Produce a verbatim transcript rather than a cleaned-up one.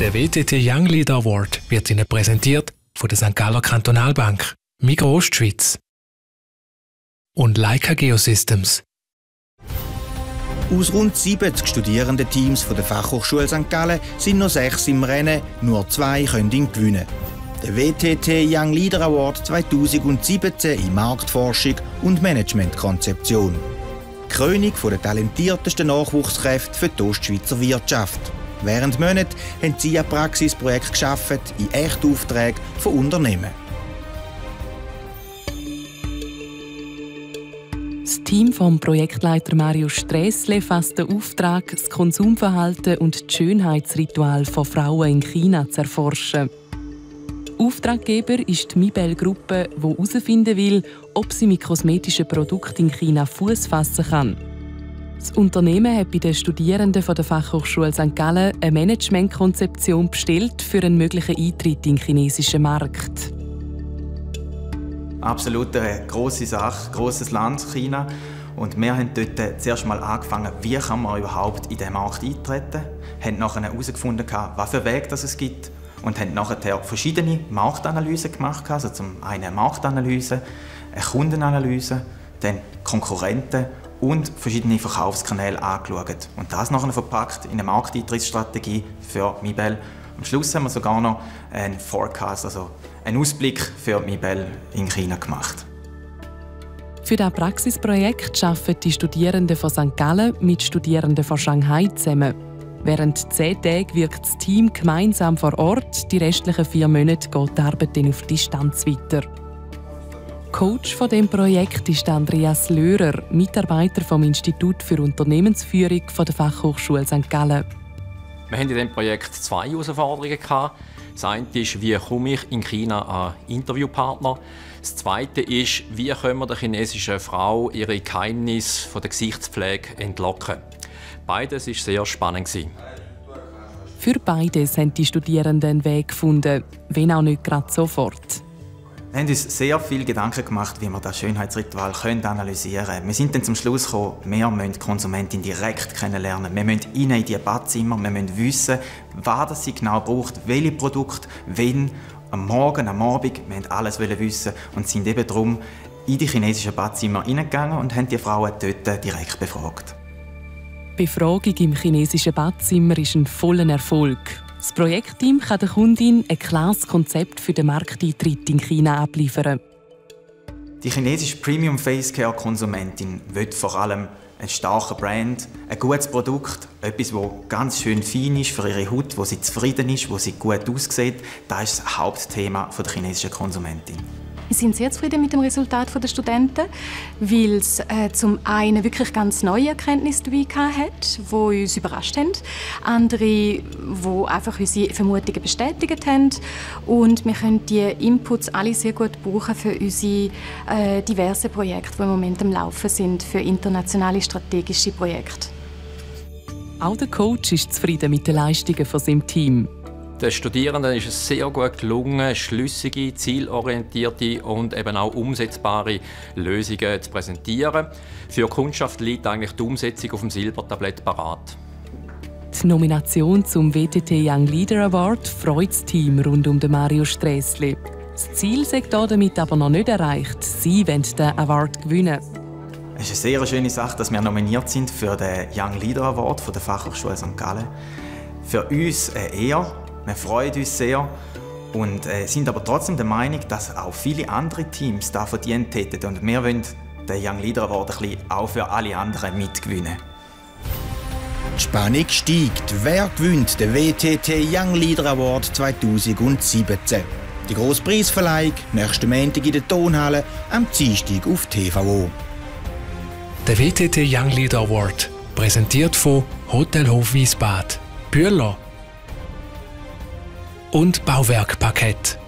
Der W T T Young Leader Award wird Ihnen präsentiert von der Sankt Galler Kantonalbank, Migros Ostschweiz und Leica Geosystems. Aus rund siebzig Studierendenteams der Fachhochschule Sankt Gallen sind noch sechs im Rennen, nur zwei können ihn gewinnen. Der W T T Young Leader Award zweitausendsiebzehn in Marktforschung und Managementkonzeption. Die Krönung der talentiertesten Nachwuchskräfte für die Ostschweizer Wirtschaft. Während Monaten haben sie ein Praxisprojekt geschaffen in Echtaufträgen von Unternehmen. Das Team vom Projektleiter Mario Strässle fasst den Auftrag, das Konsumverhalten und das Schönheitsritual von Frauen in China zu erforschen. Auftraggeber ist die Mibel-Gruppe, die herausfinden will, ob sie mit kosmetischen Produkten in China Fuß fassen kann. Das Unternehmen hat bei den Studierenden von der Fachhochschule Sankt Gallen eine Managementkonzeption bestellt für einen möglichen Eintritt in den chinesischen Markt. Absolut eine grosse Sache, grosses Land, China. Und wir haben dort zuerst mal angefangen, wie kann man überhaupt in diesen Markt eintreten. Wir haben nachher herausgefunden, was für Wege es gibt. Und haben nachher verschiedene Marktanalysen gemacht. Also zum einen eine Marktanalyse, eine Kundenanalyse, dann Konkurrenten und verschiedene Verkaufskanäle angeschaut. Und das nachher verpackt in eine Markteintrittsstrategie für Mibel. Am Schluss haben wir sogar noch einen Forecast, also einen Ausblick für Mibel in China gemacht. Für das Praxisprojekt arbeiten die Studierenden von Sankt Gallen mit Studierenden von Shanghai zusammen. Während zehn Tagen wirkt das Team gemeinsam vor Ort. Die restlichen vier Monate geht die Arbeit dann auf Distanz weiter. Coach von dem Projekt ist Andreas Löhrer, Mitarbeiter vom Institut für Unternehmensführung von der Fachhochschule Sankt Gallen. Wir hatten in diesem Projekt zwei Herausforderungen. Das eine ist, wie komme ich in China an Interviewpartner. Das zweite ist, wie können wir der chinesischen Frau ihre Geheimnisse von der Gesichtspflege entlocken. Beides war sehr spannend. Für beides haben die Studierenden einen Weg gefunden, wenn auch nicht gerade sofort. Wir haben uns sehr viele Gedanken gemacht, wie wir das Schönheitsritual analysieren können. Wir sind dann zum Schluss gekommen, wir müssen die Konsumentin direkt kennenlernen. Wir müssen rein in die Badzimmer, wir müssen wissen, was sie genau braucht, welche Produkte, wenn, am Morgen, am Abend. Wir wollten alles wissen und sind eben darum in die chinesischen Badzimmer hineingegangen und haben die Frauen dort direkt befragt. Die Befragung im chinesischen Badzimmer ist ein voller Erfolg. Das Projektteam kann der Kundin ein klares Konzept für den Markteintritt in China abliefern. Die chinesische Premium Face Care Konsumentin will vor allem einen starken Brand, ein gutes Produkt, etwas, das ganz schön fein ist für ihre Haut, wo sie zufrieden ist, wo sie gut aussieht. Das ist das Hauptthema der chinesischen Konsumentin. Wir sind sehr zufrieden mit dem Resultat der Studenten, weil es äh, zum einen wirklich ganz neue Erkenntnisse dabei hat, die uns überrascht haben. Andere, die einfach unsere Vermutungen bestätigt haben. Und wir können diese Inputs alle sehr gut brauchen für unsere äh, diversen Projekte, die im Moment am Laufen sind, für internationale strategische Projekte. Auch der Coach ist zufrieden mit den Leistungen von seinem Team. Den Studierenden ist es sehr gut gelungen, schlüssige, zielorientierte und eben auch umsetzbare Lösungen zu präsentieren. Für die Kundschaft liegt eigentlich die Umsetzung auf dem Silbertablett parat. Die Nomination zum W T T Young Leader Award freut das Team rund um Mario Strässle. Das Ziel ist damit aber noch nicht erreicht. Sie wollen den Award gewinnen. Es ist eine sehr schöne Sache, dass wir nominiert sind für den Young Leader Award von der Fachhochschule Sankt Gallen. Für uns eine Ehre. Wir freuen uns sehr und äh, sind aber trotzdem der Meinung, dass auch viele andere Teams da verdient hätten. Und wir wollen den Young Leader Award ein bisschen auch für alle anderen mitgewinnen. Die Spannung steigt. Wer gewinnt den W T T Young Leader Award zweitausendsiebzehn? Die grosse Preisverleihung nächsten Montag in der Tonhalle am Dienstag auf T V O. Der W T T Young Leader Award, präsentiert von Hotel Hof Wiesbad, Bühler und Bauwerkparkett.